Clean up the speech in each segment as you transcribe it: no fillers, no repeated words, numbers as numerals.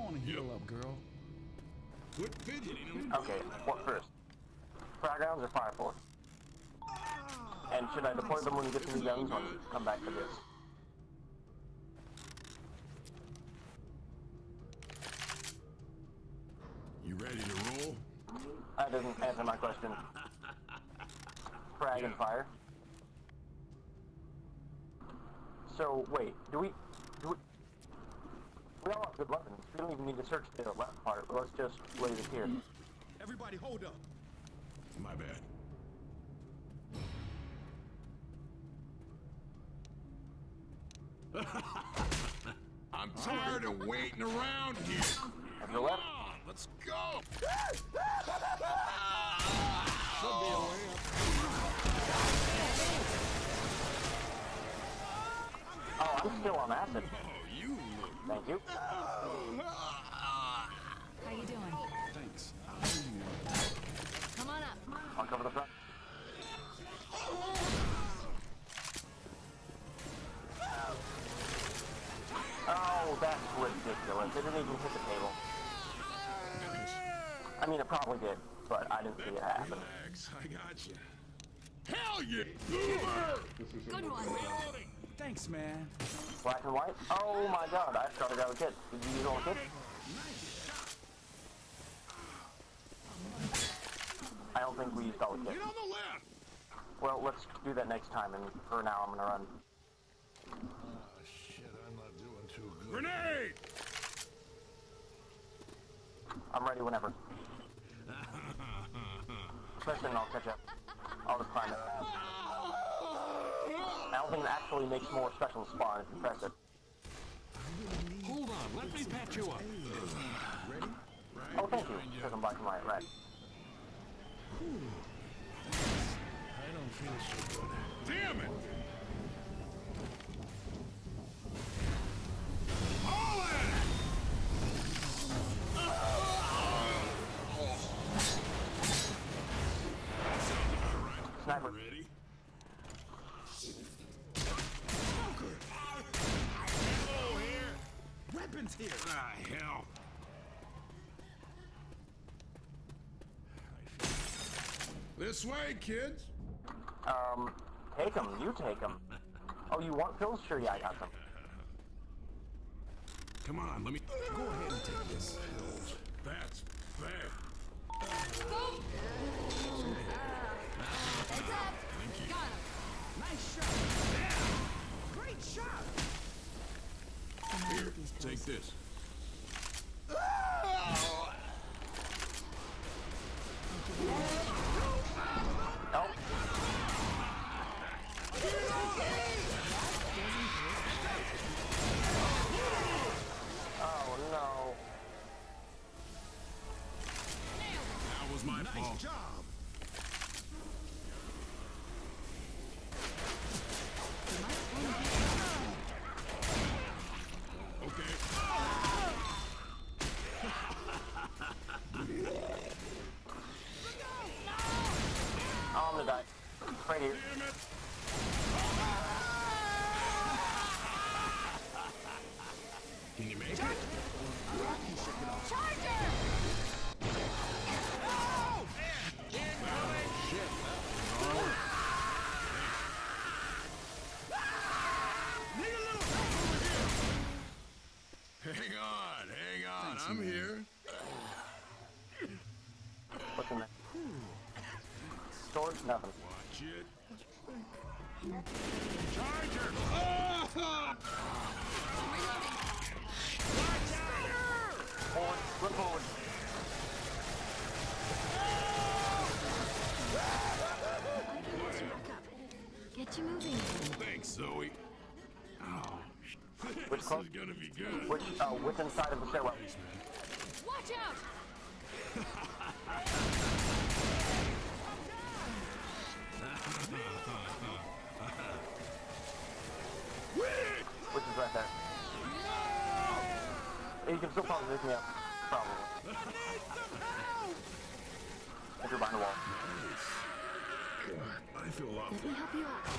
on and heal up, girl. Quit fidgeting. Okay, what first? Frag rounds or fire force? And should I deploy them when we get to new guns or come back to this? You ready to roll? That doesn't answer my question. Frag and fire. So, wait, we all have good weapons. We don't even need to search the left part. Let's just leave it here. Everybody hold up. My bad. I'm tired of waiting around here. And the left. Come on, let's go. Oh, I'm still on acid. Oh, you look. Thank you. How you doing? Thanks. Come on up. I'll cover the front. Oh, that's ridiculous. It didn't even hit the table. I mean, it probably did, but I didn't see it happen. Relax, I got you. Hell yeah! Good one. Thanks, man. Black and white? Oh my god, I started to grab a kit. Did you use all the kits? I don't think we used all the Get kits. on the left! Well, let's do that next time, and for now I'm gonna run. Shit, I'm not doing too good. Grenade! I'm ready whenever. Especially when I'll catch up. I'll just climb it. I don't think it actually makes more special spawn if you press it. Hold on, let me patch you up. Ready? Oh, thank you. Because I'm black and white, right. I don't feel so good. Damn it! All at it! Sniper. Ready? Weapons here. Ah, hell. This way, kids. Take them. You take them. Oh, you want pills? Sure, yeah, I got them. Come on, let me... Go ahead and take this. That's fair. Heads up. Got him. Nice shot. Great shot. Here, take this. Oh. Oh, no. That was my fault. Nice job. Okay. Oh, I'm gonna die. Right here. Damn it! Can you make it? Charger! Hang on, I'm here. What's in there? Storage? Nothing. Watch it. Charger! Forward. Look forward. Get you moving. Thanks, Zoe. Oh, Which this close? is gonna be good. Which inside of the stairwell? Watch out! Which is right there. You can still probably pick me up. Probably. If you're behind the wall. I feel awful. Let me help you out.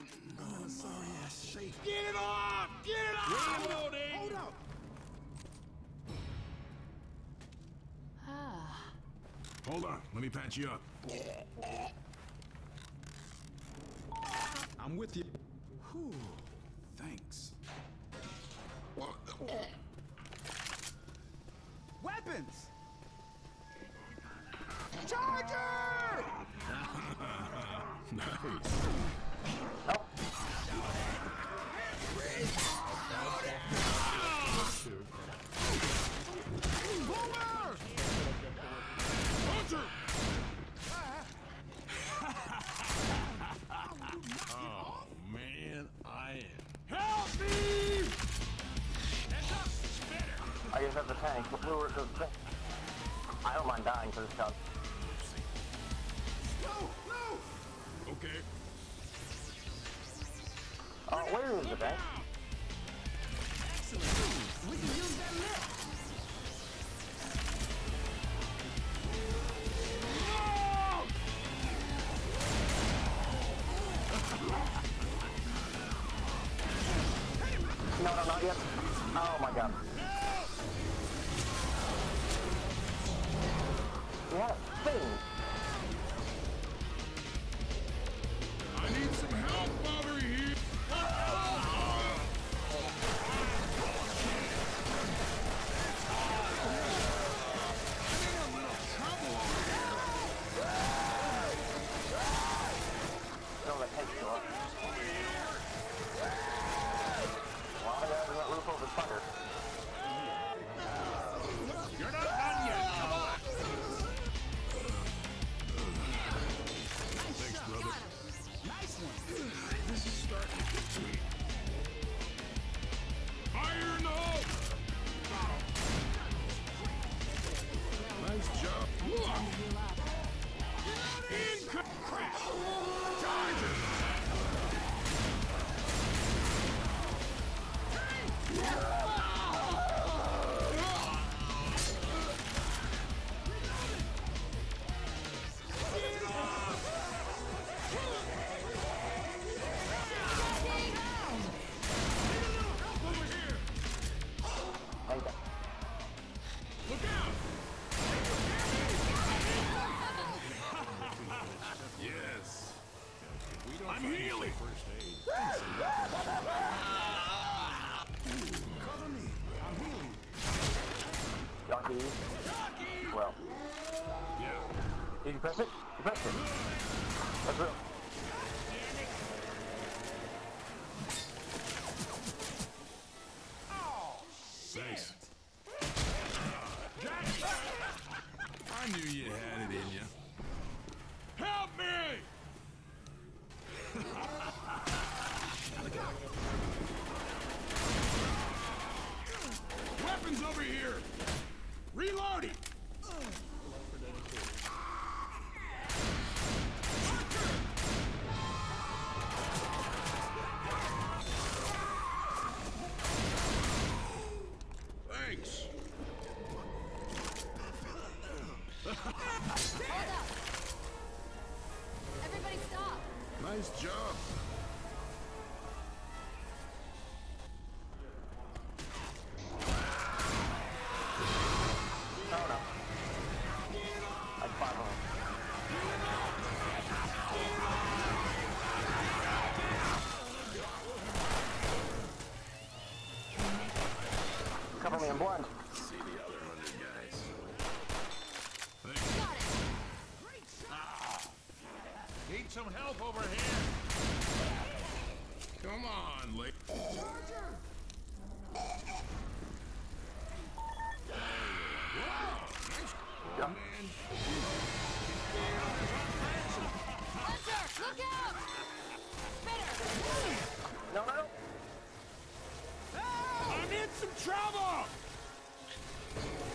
Sorry ass shake. Get it off! Get it off! Reloading! Hold up. Ah. Hold on, let me patch you up. I'm with you. Whew. Thanks. Weapons! Charger! Nice. Hunter! Oh man, I am. Help me! Heads up, spitter! I guess that's a tank. But we were I don't mind dying for this job. No, no! Okay. Where is the tank? Excellent. We can use that lift. No, no, not yet. Oh my god. Yeah, thing. I need some help over here. No, that tank's still up. Well, I got that roof over fire. You're not done yet, come on. Thanks, brother. Nice one. This is starting to get sweet. Fire in the hole! Nice job. Crap! Charger! Thank you. Look out! Yes. I'm healing. Cover me. I'm healing. Jockey. Well. Yeah. Did you press it? You pressed it. That's real. Thanks. I knew you had it in you. Help me! Weapons over here! Reloading! Thanks. Hold up. Everybody stop. Nice job. No, no. Like 5 of them. Cover me in blind. See the other 100 guys. Got it. Need some help over here. Come on, lady. Yeah. Man. Hunter, look out! Spitter! No, no, no. I'm in some trouble!